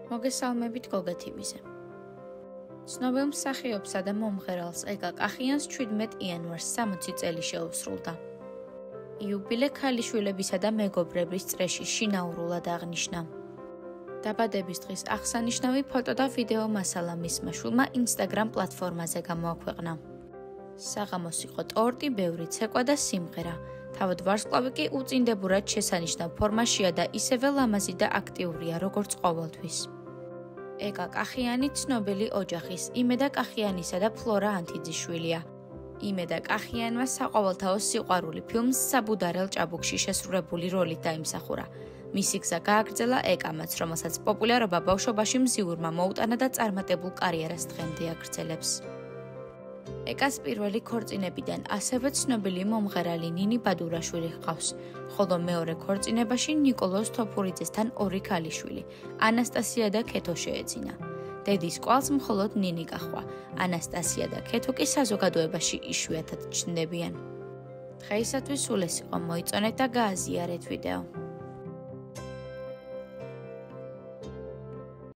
მოგესალმებით გოგათივიზე. ცნობილ მსახიობსა და მომღერალს ეკა კახიანს 17 იანვარს 60 წელი შეუსრულდა. იუბილე ქალიშვილებისა და მეგობრების წრეში შინაურულად აღნიშნა. დაბადების დღის აღსანიშნავი ფოტო და ვიდეო მასალა მისმა შვილმა Instagram პლატფორმაზე გამოაქვეყნა. საღამოს იყო ტორტი, ბევრი ცეკვა და სიმღერა. თავად ვარსკვლავი კი უწინდებურად შესანიშნავ ფორმაშია და ისევე ლამაზი და აქტიურია, როგორც ყოველთვის. ეკა კახიანი ცნობილი ოჯახის იმედა კახიანისა და ფლორა ანთიძის შვილია. იმედა კახიანმა საყოველთაო სიყვარული ფილმს საბუდარელ ჭაბუკში შესრულებული როლით დაიმსახურა. მისი გზა გააგრძელა ეკამაც, რომელსაც პოპულარობა ბავშვობაში მზიურმა მოუტანა და წარმატებულ კარიერას დღემდე აგრძელებს. ეკას პირველი ქორწინებიდან ასევე ცნობილი მომღერალი ნინი ბადურაშვილი ჰყავს, ხოლო მეორე ქორწინებაში ნიკოლოზ თოფურიძესთან ორი ქალიშვილი, ანასტასია და ქეთო შეეძინა. დედის კვალს მხოლოდ ნინი გაჰყვა, ანასტასია და ქეთო კი საზოგადოებაში იშვიათად ჩნდებიან. დღეისათვის სულ ეს იყო, მოიწონეთ და გააზიარეთ ვიდეო.